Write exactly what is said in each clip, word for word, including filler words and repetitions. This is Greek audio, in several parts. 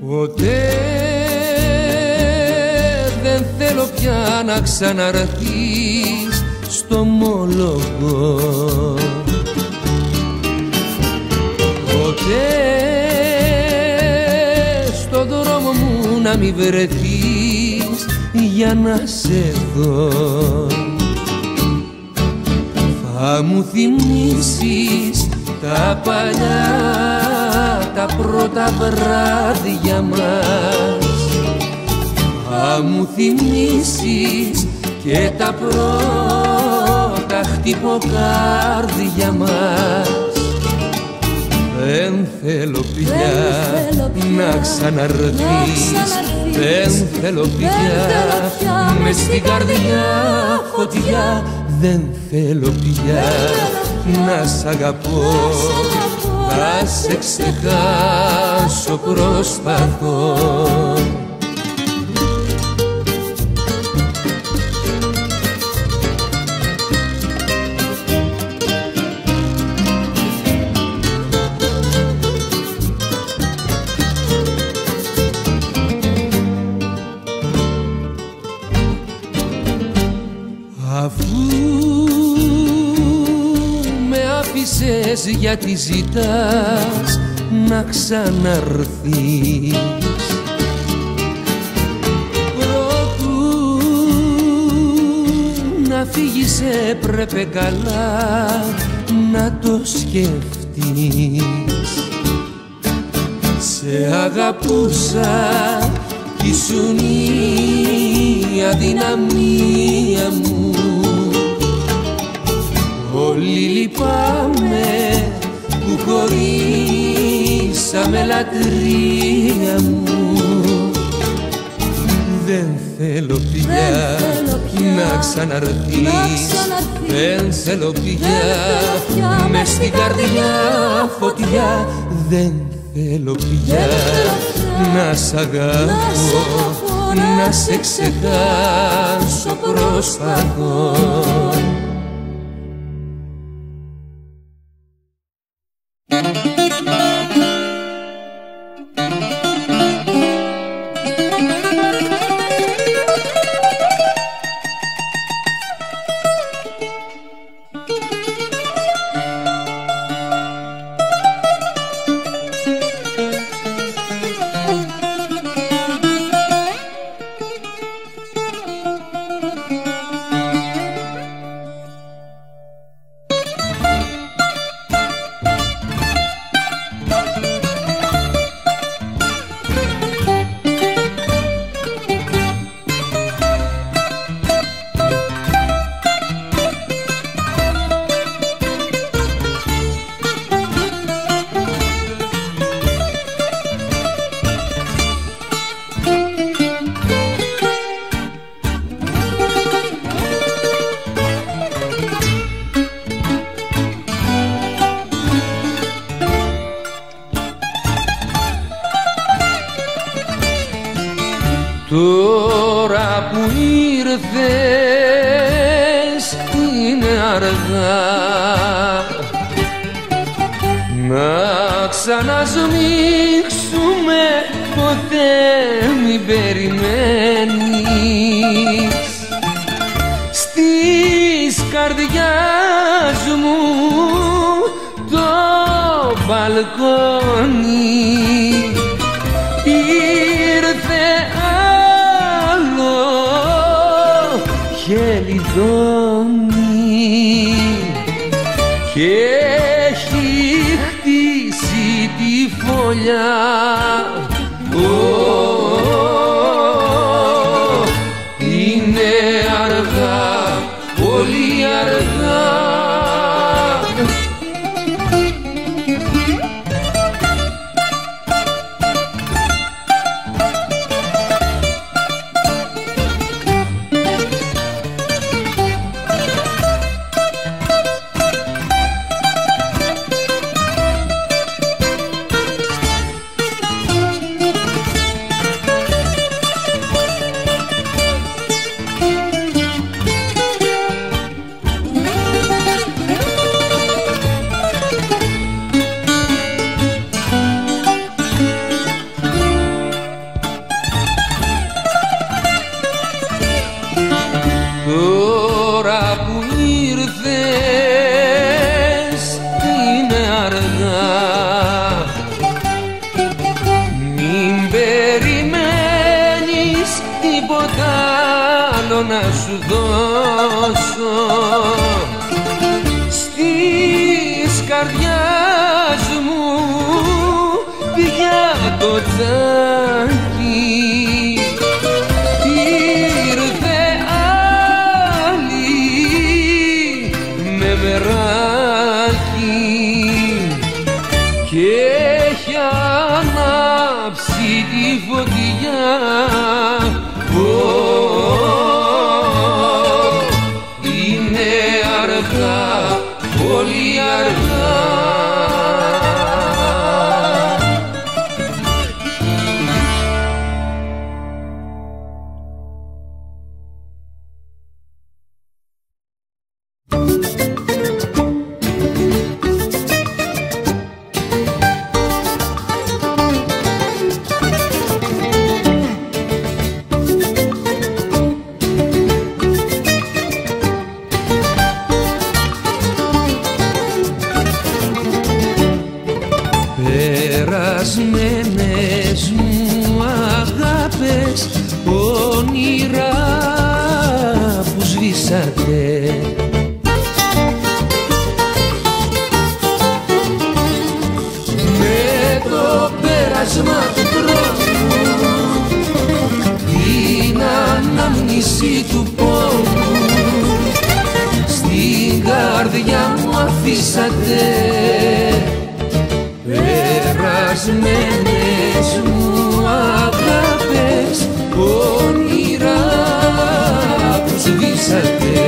Ποτέ δεν θέλω πια να ξαναρθείς στο μόλογο. Ποτέ στο δρόμο μου να μη βρεθείς για να σε δω. Θα μου θυμίσεις τα παλιά, τα πρώτα βράδια μας. Θα μου θυμίσεις και τα πρώτα χτυποκάρδια μας. Δεν θέλω πια να ξαναρθείς, δεν θέλω πια μες στην καρδιά φωτιά. Δεν θέλω πια να σ' αγαπώ, θα σε ξεχάσω προσπαθώ. Γιατί ζητάς να ξαναρθείς, προτού να φύγεις έπρεπε καλά να το σκεφτείς. Σε αγαπούσα κι ήσουν η αδυναμία μου. Όλοι λυπάμαι που χωρίσαμε λατρεία μου. Δεν θέλω πια να ξαναρθείς, δεν θέλω πια μες στην καρδιά φωτιά. Δεν θέλω πια να σ' αγαπώ, να σε ξεχάσω προσπαθώ. Τώρα που ήρθες είναι αργά να ξανασμίξουμε, ποτέ μην περιμένεις. Στις καρδιάς μου το μπαλκόνι ήρθε άλλο και λιδώνει και έχει χτίσει τη φωλιά. Είναι αργά, πολύ αργά. άλλο να σου δώσω στις καρδιάς μου πια το τζάκι ήρθε άλλη με μεράκι και έχει ανάψει τη φωτιά. Είναι αργά, πολύ αργά. Περασμένες μου αγάπες, όνειρα που σβήσατε, με το πέρασμα του χρόνου την ανάμνηση του πόνου στην καρδιά μου αφήσατε. Περασμένες μου αγάπες, όνειρα που σβήσατε.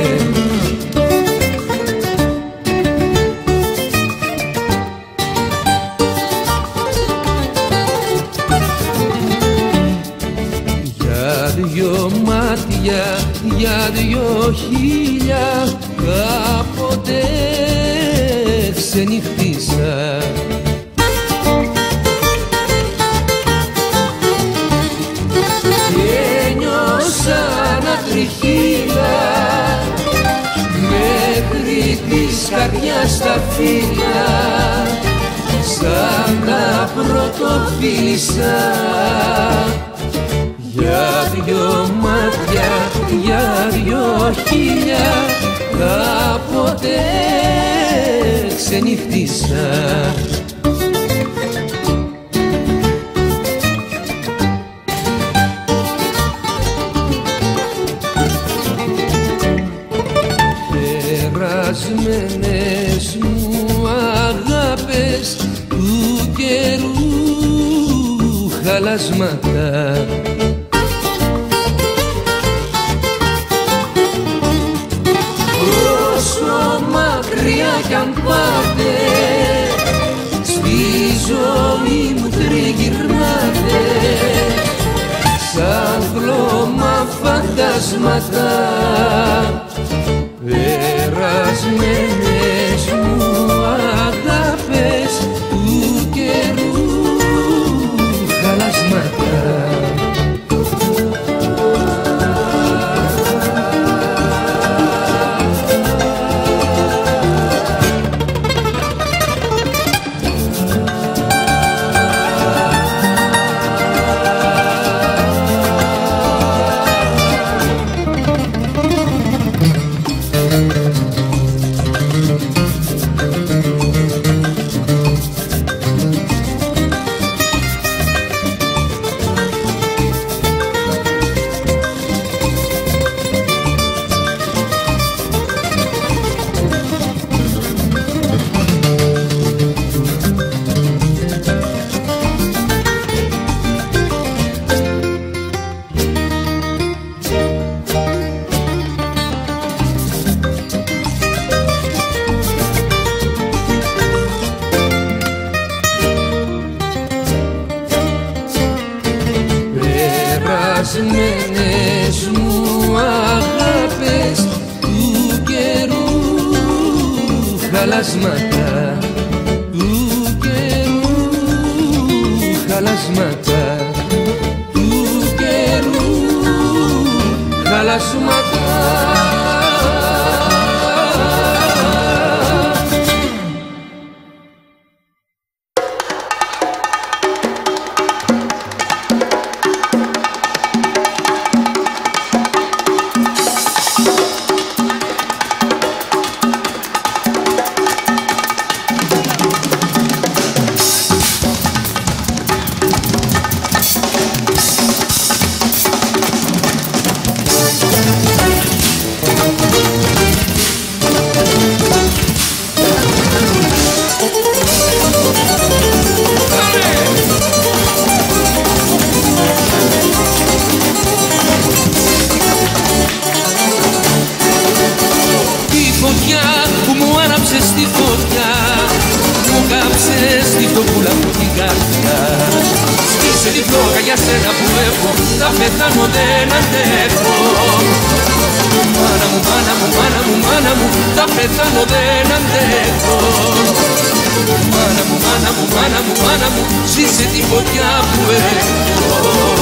Για δυο μάτια, για δυο χίλια κάποτε ξενυχτήσα. Μέχρι της καρδιάς τα φύλλα σαν να πρωτοφίλησα. Για δυο μάτια, για δυο χίλια κάποτε ξενυχτήσα. Περασμένες μου αγάπες του καιρού χαλάσματα, όσο μακριά κι αν πάτε στη ζωή μου τριγυρνάτε σαν χλώμα φαντάσματα. Περασμένες μου αγάπες του καιρού χαλάσματα. Περασμένες μου αγάπες του καιρού χαλάσματα, του καιρού χαλάσματα, του καιρού χαλάσματα. για σένα που έχω, θα πεθάνω δεν αντέχω. Μάνα μου, μάνα μου, μάνα μου, μάνα μου, θα πεθάνω δεν αντέχω. Μάνα μου, μάνα μου, μάνα μου, μάνα μου, ζήσε τη φωτιά που έχω.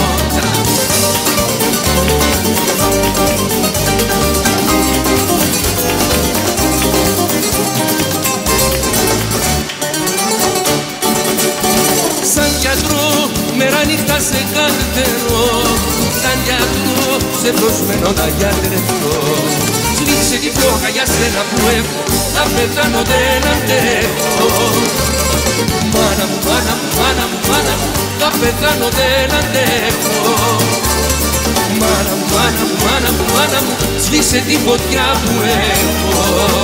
Σαν γιατρό, μέρα νύχτα σε καρτερώ, σαν γιατρό, σε προσμένω να γιατρευτώ. Σβήξε τη φλόγα για σένα που έχω, θα πεθάνω δεν αντέχω. Μάνα μου, μάνα μου, μάνα μου, μάνα μου, θα πεθάνω δεν αντέχω. Μάνα μου, μάνα μου, μάνα μου, μάνα μου, σβήσε τη φωτιά που έχω.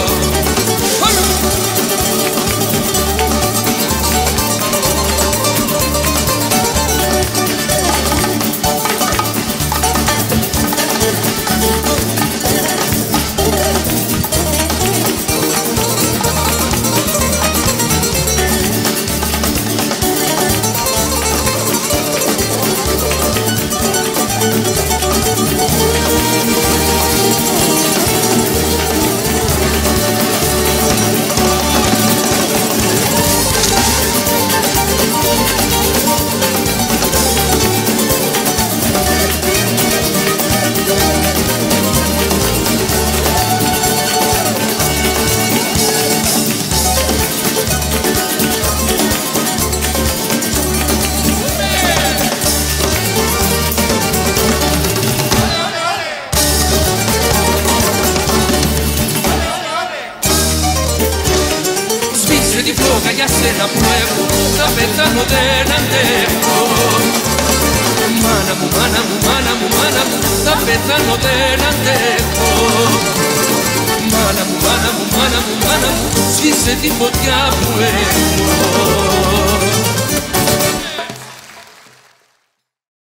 Τη φλόγα για σένα που έχω, θα πεθάνω δεν αντέχω. Μάνα μου, μάνα μου, μάνα μου, μάνα μου, θα πεθάνω δεν αντέχω. Μάνα μου, μάνα μου, μάνα μου, μάνα μου, σβήσε τη φωτιά που έχω.